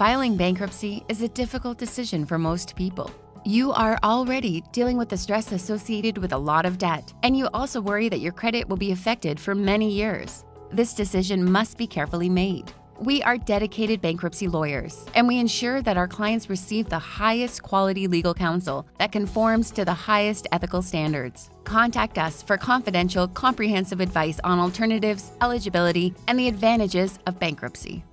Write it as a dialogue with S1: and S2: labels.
S1: Filing bankruptcy is a difficult decision for most people. You are already dealing with the stress associated with a lot of debt, and you also worry that your credit will be affected for many years. This decision must be carefully made. We are dedicated bankruptcy lawyers, and we ensure that our clients receive the highest quality legal counsel that conforms to the highest ethical standards. Contact us for confidential, comprehensive advice on alternatives, eligibility, and the advantages of bankruptcy.